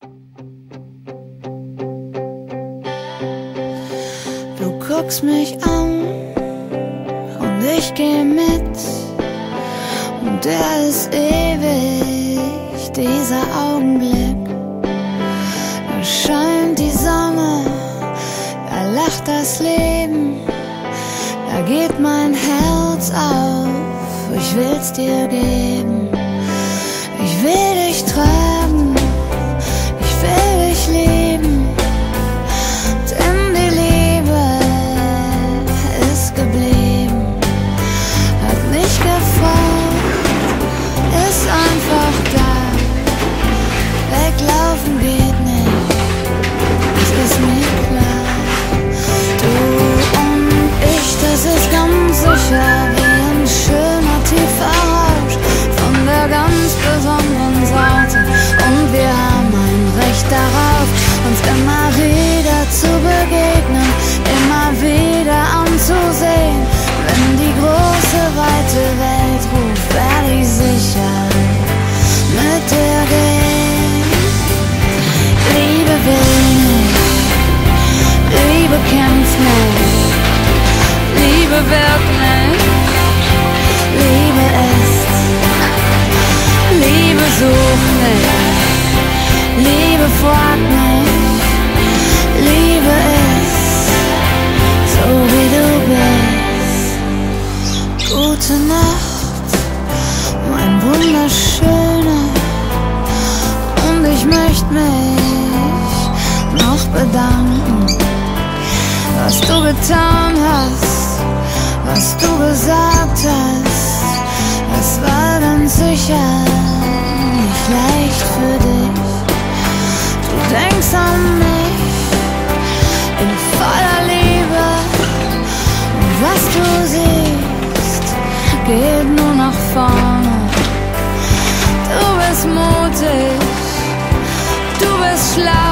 Du guckst mich an und ich geh mit, und der ist ewig, dieser Augenblick. Da scheint die Sonne, da lacht das Leben, da geht mein Herz auf, ich will's dir geben. Ich will dich tragen, ich will dich lieben, denn die Liebe ist geblieben, hat nicht gefragt, ist einfach da. Weglaufen geht nicht, das ist mir klar. Du und ich, das ist ganz sicher wie ein schöner tiefer Rausch von der ganz besonderen Sorte. Und wir haben ein Recht darauf, uns immer wieder zu begegnen, immer wieder anzusehen. Wenn die große, weite Welt ruft, werde ich sicher mit dir gehen. Liebe will nicht, Liebe kämpft nicht, Liebe wird nicht, Liebe ist, Liebe sucht nicht, Liebe fragt nicht, Liebe ist, so wie du bist. Gute Nacht, mein Wunderschöner, und ich möchte mich noch bedanken, was du getan hast, was du gesagt hast. Das war ganz sicher nicht leicht für dich. Du denkst an mich in voller Liebe, und was du siehst, geht nur nach vorne. Du bist mutig, du bist schlau.